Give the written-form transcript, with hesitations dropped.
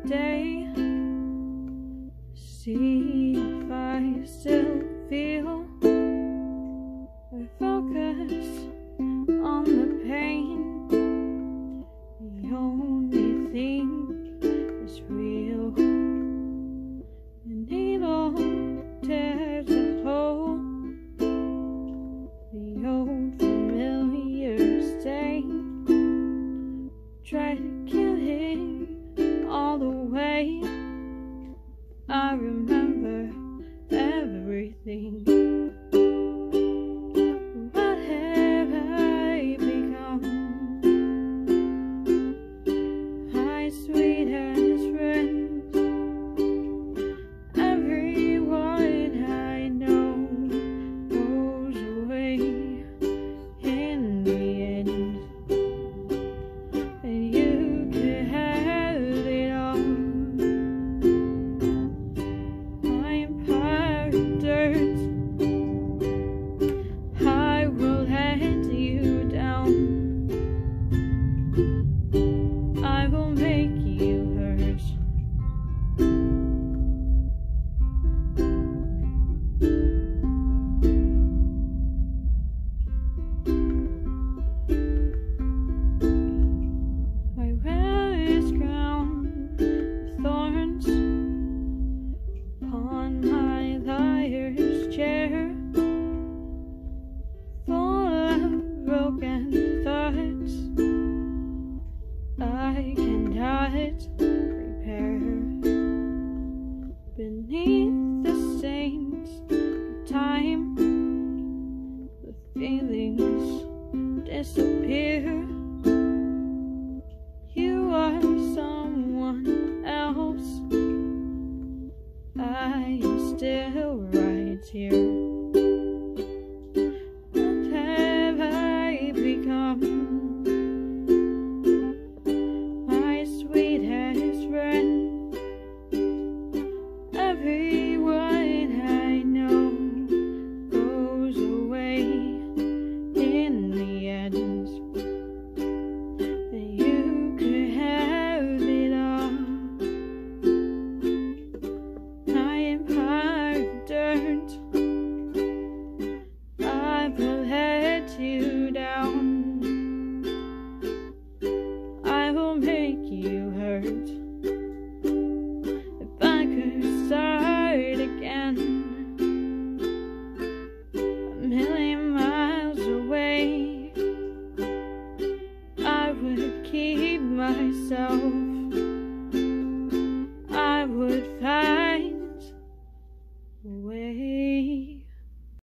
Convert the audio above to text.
day, see if I still feel. I focus on the pain, the only thing is real. A needle tears a hole, the old familiar stain. Try to kill it all the way. I remember everything. What have I become? My sweetest friend, everyone I know goes away in the end, and you could have it all. I am part of dirt, I will let you down, I will make you hurt. I wear this crown of thorns upon my liar's chair, full of broken thoughts I cannot repair. Beneath the stains of time, the feelings disappear. You are someone else, I am still right here. What have I become? My sweetest friend, everyone I know goes away in the end, and you could have it all. I am part of dirt, I will let you down, I will make you hurt. If I could start again, a million miles away, I would keep myself